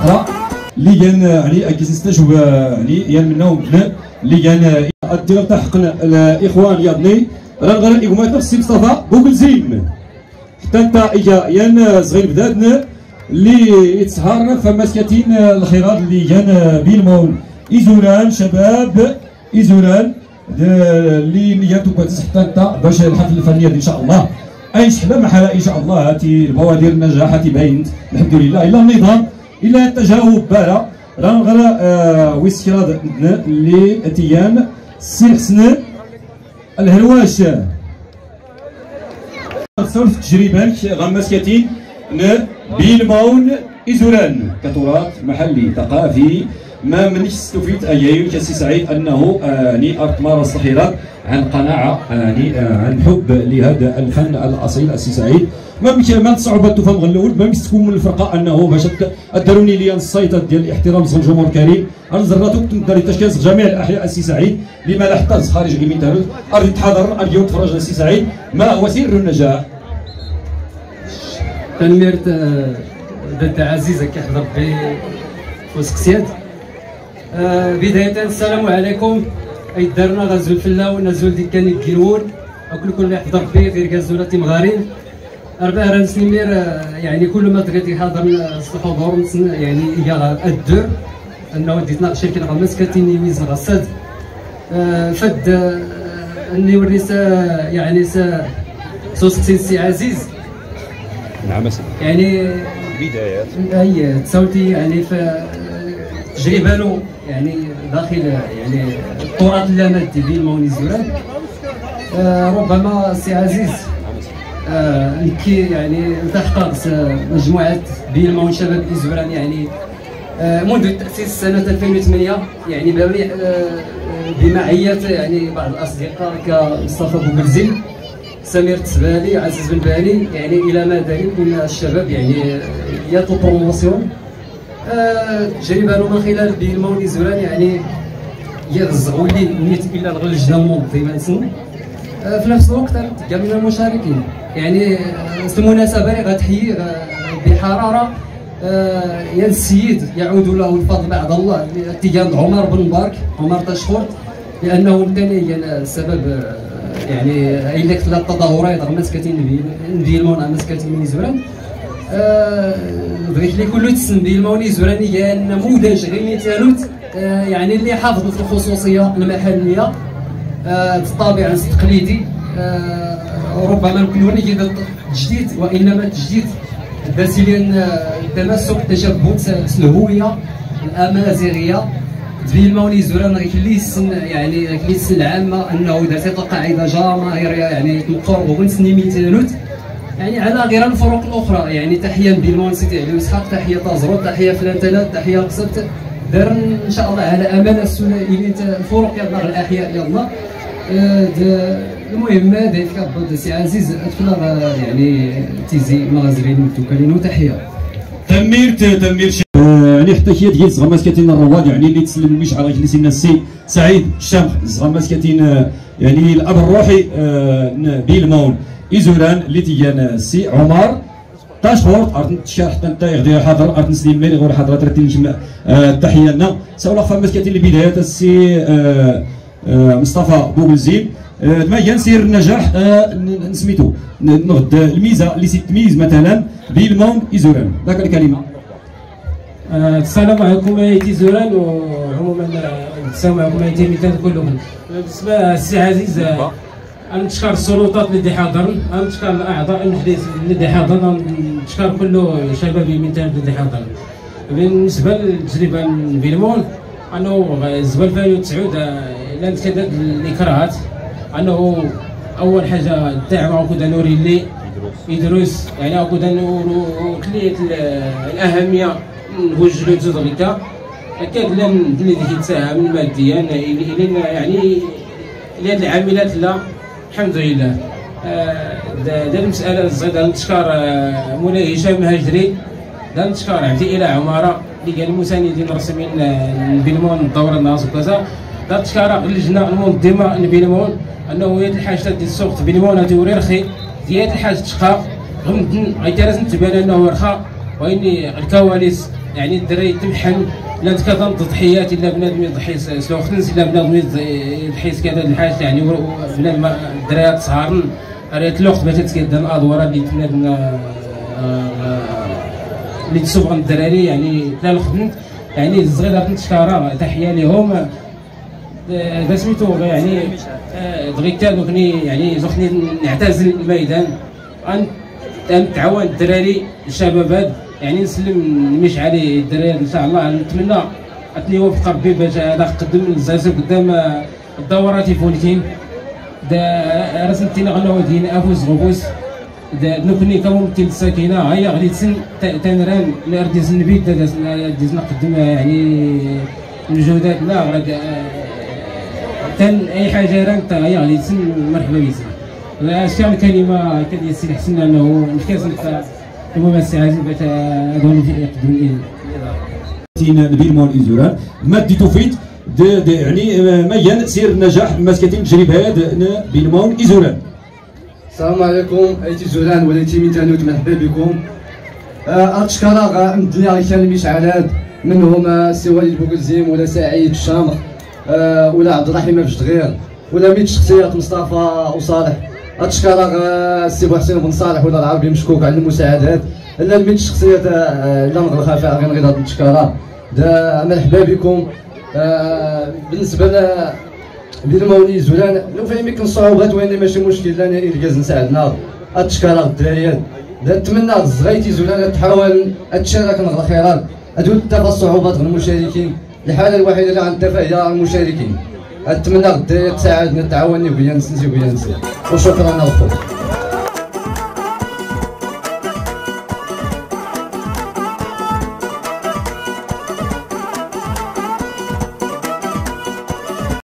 اخرى اللي كان يعني كيستجوب يعني منهم اللي كان الدير تاع حق الاخوان ياضني راه غير يقوم نفس مصطفى بوكلزيم حتى انت يان صغير بدادنا اللي يتسهر فمسكتين الخيرات اللي كان بيلمون ايزوران شباب ايزوران اللي نياتو حتى انت باش الحفل الفني ان شاء الله اي شحال ما حال ان شاء الله هاتي البوادر النجاح هاتي باينت الحمد لله الا النظام الا التجاوب بارا راه غير ويسكراد اللي تيان سي حسن الهرواش صرف تجربه غمسكتين بيلمون إيزوران كتراث محلي ثقافي ما منش استفيد أيايو كسي سعيد أنه مارس الخيرات عن قناعة عن حب لهذا الفن الأصيل السي سعيد ما صعوبة تفهم غلول ما تكون من الفرقة أنه باش داروني لي الصيت ديال الاحترام الجمهور الكريم أنا زراتو تقدر تشكيز جميع الأحياء السي سعيد لما لا يحتاج خارج الميتالوت أرجو تحضر أرجو تفرج السي سعيد ما هو سر النجاح تنميرت ضد عزيزة كيحضر في وسكسيات بداية السلام عليكم أي دارنا غزول فلا ونزول ديك كان الكيلون كل اللي يحضر فيه في غزولات مغارين 4 سنين يعني كل ما تغيتي حاضر الحضور يعني يا الدور انه ديت ناقشين كي نغمس كاتيني ويز غساد فد اني وريس يعني سوسكسي سي عزيز نعم يعني بدايات اي تصاوتي يعني في تجربه له يعني داخل يعني التراث اللامادي ديال موني زوران ربما سي عزيز كي يعني التحق مجموعه بيلمون شباب زوران يعني منذ تاسيس سنه 2008 يعني بمعيه يعني بعض الاصدقاء كمصطفى بوكلزيم سمير تسبالي عزيز بن بالي يعني الى ما ذلك من الشباب يعني ياتوا بروموسيون تجربه له من خلال بيلمون زوران يعني يغزغوا لي نيت الى الغلج دامون ديما نسمو في نفس الوقت كامل المشاركين يعني المناسبه غتحيي بحراره يا السيد يعود له الفضل بعد الله اتجاه عمر بن مبارك عمر تشخورت لانه ثاني السبب يعني الا كتلا التظاهرات غمسكتين بيلمون مسكتين من زوران بغيت لي كله تسم بيلموني زوراني هي نموذج غير مثالوت يعني اللي حافظ في الخصوصيه المحليه الطابع التقليدي ربما نكون تجديد وانما تجديد داسيلين التمسك التشبث الهويه الامازيغيه بيلموني زوران يعني السن العامه انه دارت قاعده جماهيريه يعني مقربه من سنين مثالوت يعني على غير الفروق الاخرى يعني تحيه بيلمون سيدي علي اسحاق تحيه تازروت تحيه فلان ثلاث تحيه قصبت دار ان شاء الله على امل الثنائي الفروق يلا الاحياء يلا المهم هذا كابد سي عزيز اتفلا يعني تيزي مغازرين متوكلين وتحيه تمير يعني حتى هي ديال زغماسكاتين الرواد يعني اللي تسلم المشعر اللي سينا السي سعيد الشمخ زغماسكاتين يعني الاب الروحي بيلمون ايزوران اللي تيان السي عمر تاشخور ارت تشرح حتى انت يغدي حاضر ارت نسلم ميري غير حاضر ترتين التحيه لنا سولا فماسكاتين البدايات السي مصطفى بوكلزيم ما ينسير النجاح نسميتو نغد الميزه اللي تميز مثلا بيلمون ايزوران ذاك الكلمه. السلام عليكم ايتي زوران وعموما السلام عليكم ايتي مثال كلهم. بالنسبه للسي عزيز انا نشكر السلطات اللي حاضرين، انا نشكر الاعضاء المجلس اللي حاضرين، نشكر كل شباب مثال اللي حاضرين. بالنسبه للتجربه بيلمون انه الزبال 2009 لان كذا الاكراهات انه اول حاجه الدعم كنا نوري لي يدرس يعني كنا نورو كليه الاهميه نوجه له تدريكا اكاد لم اللي كيتساهم ماديا الى يعني لهاد العاملات لا الحمد لله. دار المساله الزايده نتشكر مولاي هشام هاجري، نتشكر عبدي الى عماره اللي كان المساندين الرسميين بيلمون الدوره الناس وكذا. نتشكر اللجنه المنظمه لبيلمون انه هي الحاجه ديال السوق بيلمون هادي وري رخي ديال الحاجه تشقى غمدن غير لازم تبان انه رخا واني الكواليس يعني الدراري تمحن لا كتم تضحيات الا بنادم يضحي سلو خنس الا بنادم يضحي كذا الحاجه يعني بنادم الدراري صغارن ريت الوقت باش تكيد الادوار اللي بنادم اللي تسوق الدراري يعني لا الخدمت يعني الصغيره تنشكرها تحيه لهم دا سميتو يعني دغيا دوكني يعني زوخني نعتزل الميدان نتعاون الدراري الشباب يعني نسلم المشعل الدراري ان شاء الله نتمنى اتني وفق ربي باش نقدم الزازو قدام الدورات فولتين دا رسمتينا غنودين افوز غوبوس دا نكوني كممثل الساكنه هيا غادي تسن تنران لارديز النبي ديز نقدم يعني مجهودات لا غاد كان اي حاجه رانت هيا غادي تسن مرحبا بك لا شكون الكلمه كديال السي حسن انه نكاسل الممثل عزيز باش هذول يقدموا لي نبيل مول إزوران مادي توفيت يعني ميان سير النجاح مسكتين تجريب هاد نبيل مول إزوران. السلام عليكم ايتي زوران وليتي من تانوت مرحبا بكم. اتشكرا الدنيا كان المشعلات منهم سي وليد بوكلزيم ولا سعيد الشامخ ولا عبد الرحيم بجدغير ولا ميت شخصيات مصطفى وصالح. اتشكرا السي بوحسين بن صالح ولا العربي مشكوك على المساعدات الا الميت شخصيات لا نغلق خافا غير هاد التشكرا دا مرحبا بكم. بالنسبه للمولي زولان لو فاهمي كان صعوبات وين ماشي مشكل لنا الكاز نساعدنا. اتشكرا الدراريات نتمنى الزغيتي زولان تحاول تشارك نغلق خيرات ادو تفا الصعوبات غير المشاركين. الحاله الوحيده اللي غنتفا هي المشاركين. اتمنى الدراري تساعدنا تعاوني ويا نسنسي ويا نسي وشكرا الخوت.